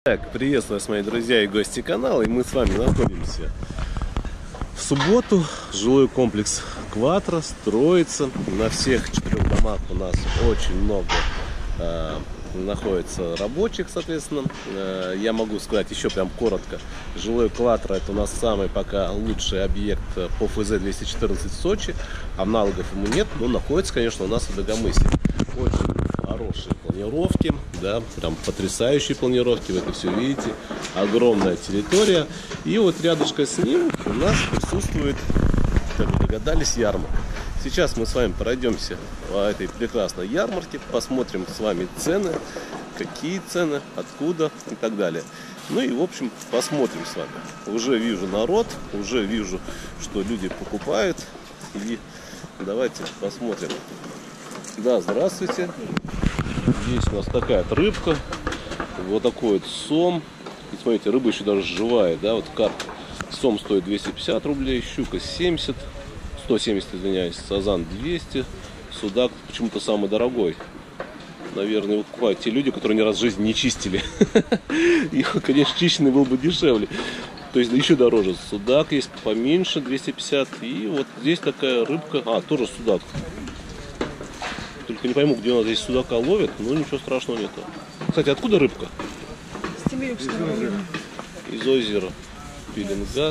Так, приветствую вас, мои друзья и гости канала, и мы с вами находимся в субботу. Жилой комплекс Кватро строится. На всех 4 домах у нас очень много находится рабочих, соответственно. Я могу сказать еще прям коротко. Жилой Кватро — это у нас самый пока лучший объект по ФЗ-214 в Сочи. Аналогов ему нет, но находится, конечно, у нас в Дагомысе. Очень хорошие планировки, да, прям потрясающие планировки, вы это все видите. Огромная территория. И вот рядышком с ним у нас присутствует, как вы догадались, ярмарка. Сейчас мы с вами пройдемся по этой прекрасной ярмарке, посмотрим с вами цены, какие цены, откуда и так далее. Ну и в общем посмотрим с вами. Уже вижу народ, уже вижу, что люди покупают. И давайте посмотрим. Да, здравствуйте. Здесь у нас такая рыбка, вот такой вот сом. И смотрите, рыба еще даже живая, да, вот карп. Сом стоит 250 рублей, щука 170, извиняюсь, сазан 200, судак почему-то самый дорогой. Наверное, его покупают те люди, которые ни раз в жизни не чистили. Их, конечно, чищенный был бы дешевле. То есть еще дороже. Судак есть поменьше, 250. И вот здесь такая рыбка, тоже судак. Только не пойму, где у нас здесь судака ловят, но ничего страшного нет. Кстати, откуда рыбка? С Темиревского района. Из озера Пеленгаз.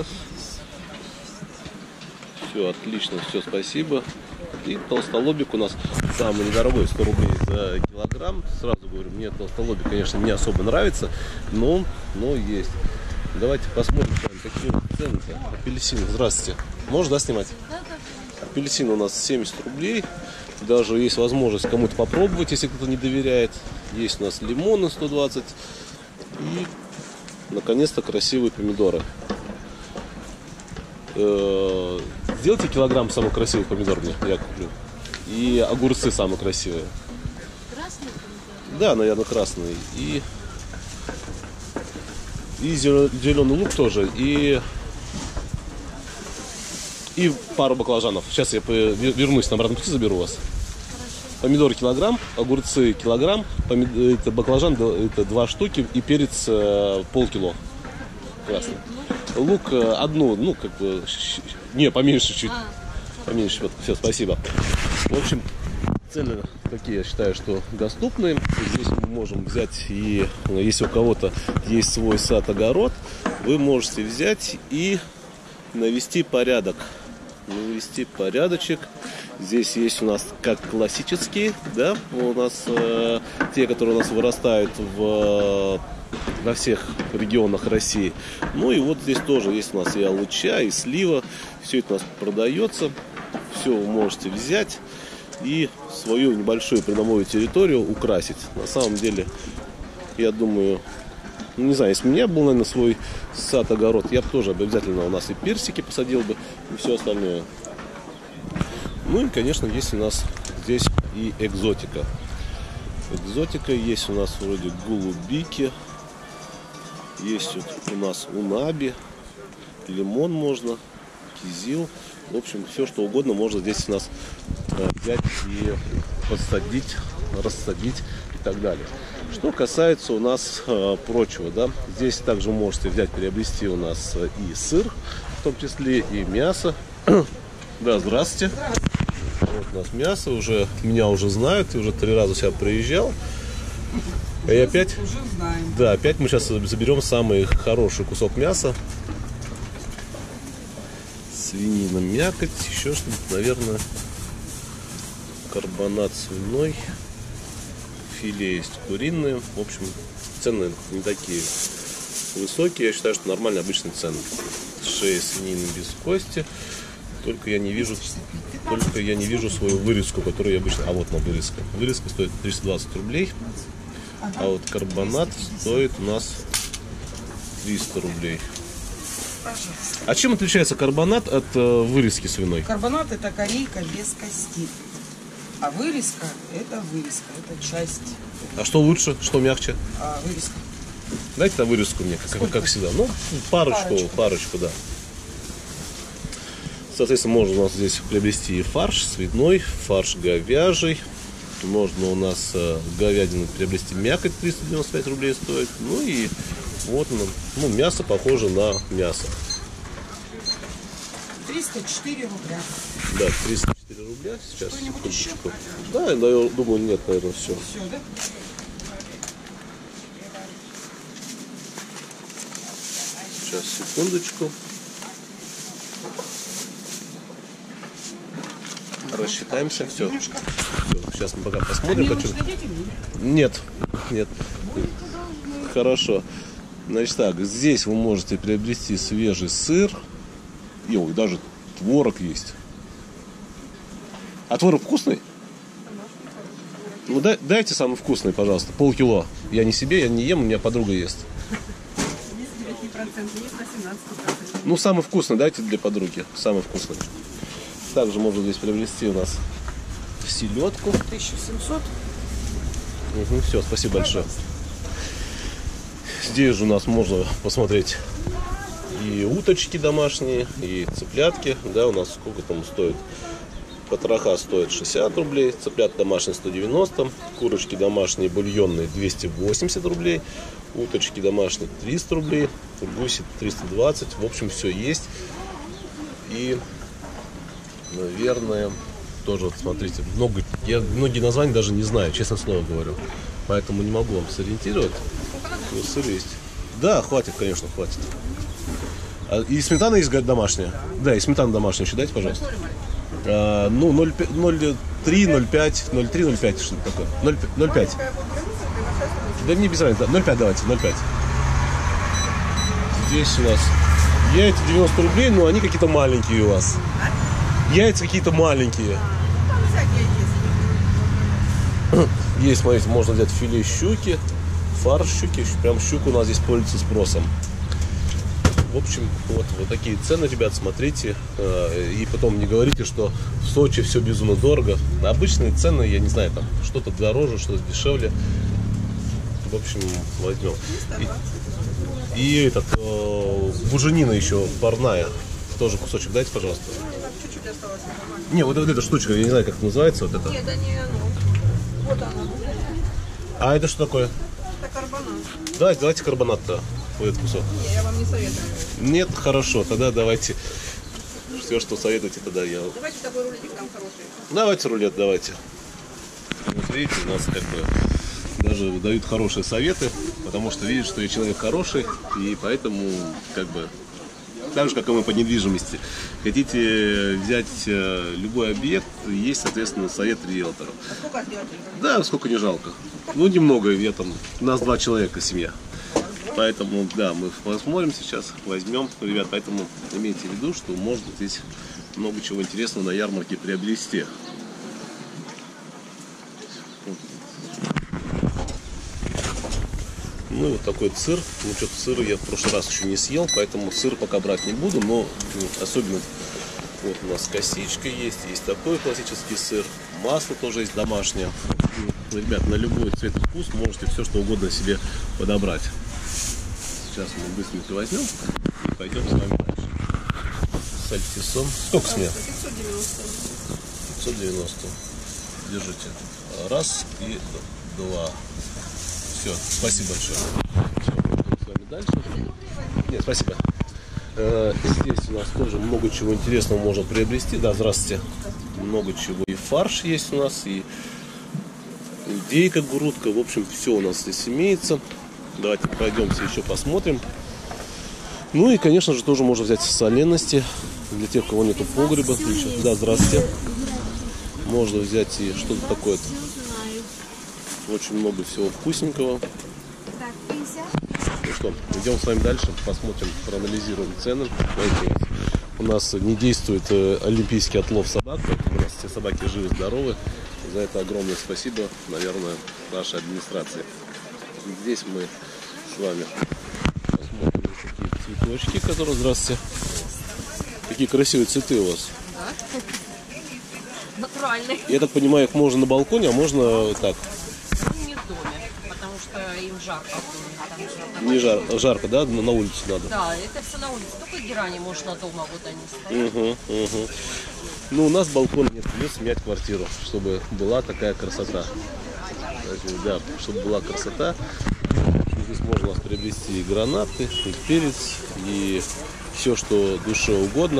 Все, отлично, все, спасибо. И толстолобик у нас самый недорогой, 100 рублей за килограмм. Сразу говорю, мне толстолобик, конечно, не особо нравится, но есть. Давайте посмотрим, какие цены. Апельсин, здравствуйте. Можно, да, снимать? Апельсин у нас 70 рублей. Даже есть возможность кому-то попробовать, если кто-то не доверяет. Есть у нас лимоны 120. И, наконец-то, красивые помидоры. Сделайте килограмм самых красивых помидор мне, я куплю. И огурцы самые красивые. Красные помидоры? Да, наверное, красные. И зеленый лук тоже. И пару баклажанов. Сейчас я вернусь, на обратном пути заберу вас. Помидоры килограмм, огурцы килограмм, это баклажан это 2 штуки и перец полкило. Красный. Лук одну, не, поменьше чуть. Поменьше, вот, все, спасибо. В общем, цены такие, я считаю, что доступные. Здесь мы можем взять, и если у кого-то есть свой сад-огород, вы можете взять и навести порядок. Навести порядочек. Здесь есть у нас как классические, да, у нас те, которые у нас вырастают во всех регионах России. Ну и вот здесь тоже есть у нас и алыча, и слива. Все это у нас продается. Все вы можете взять и свою небольшую придомовую территорию украсить. На самом деле, я думаю, не знаю, если у меня был, наверное, свой сад-огород, я бы тоже обязательно у нас и персики посадил бы, и все остальное. Ну и, конечно, есть у нас здесь и экзотика. Экзотика есть у нас вроде голубики. Есть вот у нас унаби, лимон можно, кизил. В общем, все что угодно можно здесь у нас взять и подсадить, рассадить и так далее. Что касается у нас прочего, да, здесь также можете взять, приобрести у нас и сыр, в том числе и мясо. Да, здравствуйте. Вот у нас мясо, меня уже знают, и уже 3 раза сюда приезжал. И опять, да, опять мы сейчас заберем самый хороший кусок мяса. Свинина, мякоть, еще что-нибудь, наверное, карбонат свиной, филе есть куриные. В общем, цены не такие высокие, я считаю, что нормально обычные цены. Шея свинины без кости. Только я не вижу свою вырезку, которую я обычно... А вот она вырезка. Вырезка стоит 320 рублей. А вот карбонат стоит у нас 300 рублей. Пожалуйста. А чем отличается карбонат от вырезки свиной? Карбонат — это корейка без кости. А вырезка — это часть. А что лучше, что мягче? Вырезка. Дайте вырезку мне, как всегда. Ну, парочку, да. Соответственно, можно у нас здесь приобрести и фарш свиной, фарш говяжий. Можно у нас говядину приобрести мякоть, 395 рублей стоит. Ну и Вот оно. Ну, мясо похоже на мясо. 304 рубля. Да, 304 рубля сейчас. Что-нибудь еще? Да, я думаю, нет, наверное, все. Все, да? Сейчас, секундочку. Рассчитаемся, все. Сейчас мы пока посмотрим. Почему... Нет, нет. Хорошо. Значит так, здесь вы можете приобрести свежий сыр. И ой, даже творог есть. А творог вкусный? Ну дайте самый вкусный, пожалуйста. Полкило. Я не себе, я не ем, у меня подруга ест. Ну, самый вкусный дайте для подруги. Самый вкусный. Также можно здесь приобрести у нас селедку. 1700. Угу, все, спасибо большое. Здесь же у нас можно посмотреть и уточки домашние, и цыплятки. Да, у нас сколько там стоит? Потроха стоит 60 рублей, цыплят домашние 190, курочки домашние бульонные 280 рублей, уточки домашние 300 рублей, гуси 320. В общем, все есть. И, наверное, тоже, вот, смотрите, я многие названия даже не знаю, честно слово говорю. Поэтому не могу вам сориентировать. Но сыр есть. Да, хватит, конечно, хватит. И сметана есть домашняя? Да, и сметана домашняя еще дайте, пожалуйста. Ну, 0,3, 0,5, 0,3, 0,5, что-то такое. 0,5. Да не без разницы, 0,5 давайте, 0,5. Здесь у нас яйца 90 рублей, но они какие-то маленькие у вас. Яйца какие-то маленькие. Есть, смотрите, можно взять филе щуки, фарш щуки. Прям щука у нас здесь пользуется спросом. В общем, вот такие цены, ребят, смотрите. И потом не говорите, что в Сочи все безумно дорого. Обычные цены, я не знаю, там что-то дороже, что-то дешевле. В общем, возьмем. И этот, буженина еще парная. Тоже кусочек дайте, пожалуйста. Чуть-чуть осталось. Не, вот эта штучка, я не знаю, как это называется. Вот это. Нет, да не оно. Вот она. А это что такое? Это карбонат. Давайте карбонат-то. Вот этот кусок. Не, я вам не советую. Нет, хорошо, тогда давайте. Все, что советуете, тогда я... Давайте такой рулетик там хороший. Давайте рулет, давайте. Вот видите, у нас как бы даже дают хорошие советы, потому что видят, что я человек хороший, и поэтому как бы так же, как и мы по недвижимости. Хотите взять любой объект, есть, соответственно, совет риэлтора. А сколько сделать? Да, сколько не жалко. Ну, немного, у нас 2 человека, семья. Поэтому, да, мы посмотрим сейчас, возьмем, ребят, поэтому имейте в виду, что можно здесь много чего интересного на ярмарке приобрести. Ну, вот такой сыр. Ну, что-то сыр я в прошлый раз еще не съел, поэтому сыр пока брать не буду, но особенно вот у нас косичка есть такой классический сыр, масло тоже есть домашнее. Ребят, на любой цвет и вкус можете все, что угодно себе подобрать. Сейчас мы быстренько возьмем и пойдем с вами дальше. Сальтисон. Сколько с меня? 590. 590. Держите. Раз и два. Все, спасибо большое. Все, пойдем с вами дальше. Нет, спасибо. Здесь у нас тоже много чего интересного можно приобрести. Да, здравствуйте. Много чего. И фарш есть у нас, и индейка, грудка. В общем, все у нас здесь имеется. Давайте пройдемся еще посмотрим. Ну и, конечно же, тоже можно взять солености. Для тех, у кого нету погреба. Да, здравствуйте. Можно взять и что-то такое. Очень много всего вкусненького. Ну что, идем с вами дальше. Посмотрим, проанализируем цены. Знаете, у нас не действует олимпийский отлов собак. У нас все собаки живы-здоровы. За это огромное спасибо, наверное, нашей администрации. Здесь мы с вами посмотрим такие цветочки, которые... Здравствуйте. Какие красивые цветы у вас. Да. Натуральные. Я так понимаю, их можно на балконе, а можно так. Не в доме, потому что им жарко. Не жарко, да? На улице надо. Да, это все на улице. Только герани можно дома, вот они стоят. Ну, у нас балкон нет, придется менять квартиру, чтобы была такая красота. Да, чтобы была красота. Здесь можно у нас приобрести и гранаты, и перец, и все, что душе угодно.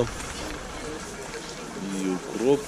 И укроп.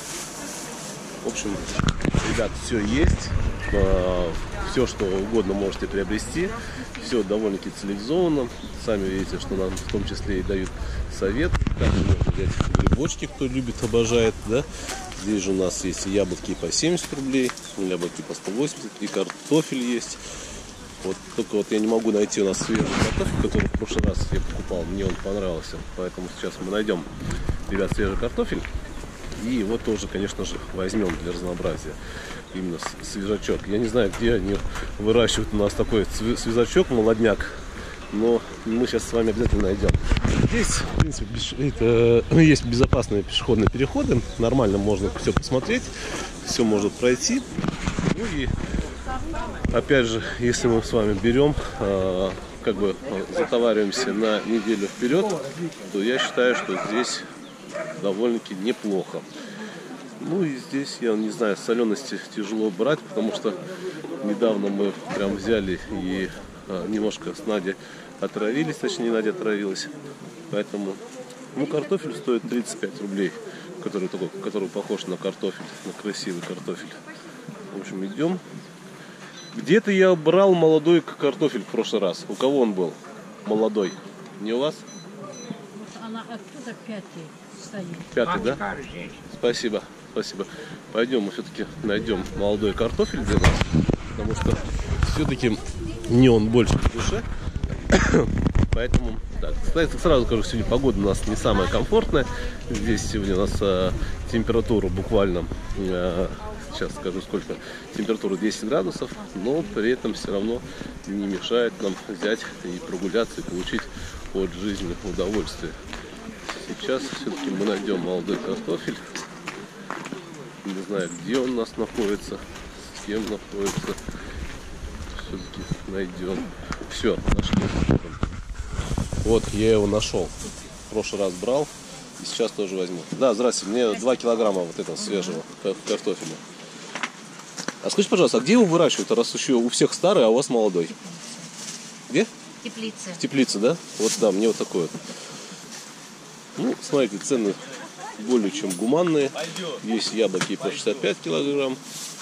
В общем, ребят, все есть. Все, что угодно можете приобрести. Все довольно-таки цивилизованно. Сами видите, что нам в том числе и дают совет. Также можно взять грибочки, кто любит, обожает. Да? Здесь же у нас есть яблоки по 70 рублей, яблоки по 180, и картофель есть. Вот только вот я не могу найти у нас свежий картофель, который в прошлый раз я покупал. Мне он понравился. Поэтому сейчас мы найдем, ребят, свежий картофель. И его тоже, конечно же, возьмем для разнообразия. Именно свежачок. Я не знаю, где они выращивают у нас такой свежачок, молодняк. Но мы сейчас с вами обязательно найдем. Здесь, в принципе, есть безопасные пешеходные переходы. Нормально можно все посмотреть. Все можно пройти. Ну и, опять же, если мы с вами берем, как бы затовариваемся на неделю вперед, то я считаю, что здесь довольно-таки неплохо. Ну и здесь, я не знаю, солености тяжело брать, потому что недавно мы прям взяли и немножко с Надей отравились, точнее Надя отравилась. Поэтому, ну, картофель стоит 35 рублей, который похож на картофель, на красивый картофель. В общем, идем. Где-то я брал молодой картофель в прошлый раз. У кого он был? Молодой. Не у вас? Она оттуда пятый стоит. Пятый, да? Спасибо, спасибо. Пойдем, мы все-таки найдем молодой картофель для нас, потому что все-таки мне он больше по душе. Поэтому, так, кстати, сразу скажу, сегодня погода у нас не самая комфортная. Здесь сегодня у нас температура буквально, сейчас скажу сколько, температура 10 градусов, но при этом все равно не мешает нам взять и прогуляться, и получить от жизни удовольствие. Сейчас все-таки мы найдем молодой картофель. Не знаю, где он у нас находится, с кем находится. Все-таки найдем. Все, нашли. Вот, я его нашел. В прошлый раз брал. И сейчас тоже возьму. Да, здрасте, мне 2 килограмма вот этого свежего картофеля. А скажите, пожалуйста, а где его выращивают, раз еще у всех старый, а у вас молодой? Где? В теплице. В теплице, да? Вот, да, мне вот такой вот. Ну, смотрите, цены более чем гуманные. Есть яблоки по 65 килограмм.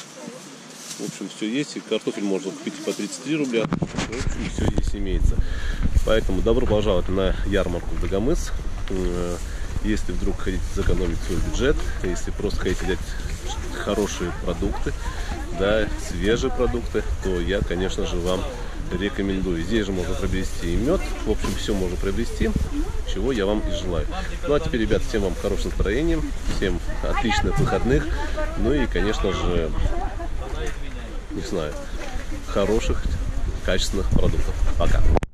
В общем, все есть. И картофель можно купить по 33 рубля. В общем, все здесь имеется. Поэтому добро пожаловать на ярмарку в Дагомыс. Если вдруг хотите сэкономить свой бюджет, если просто хотите взять хорошие продукты, да, свежие продукты, то я, конечно же, вам рекомендую. Здесь же можно приобрести и мед. В общем, все можно приобрести, чего я вам и желаю. Ну а теперь, ребят, всем вам хорошего настроения, всем отличных выходных. Ну и, конечно же, не знаю, хороших, качественных продуктов. Пока.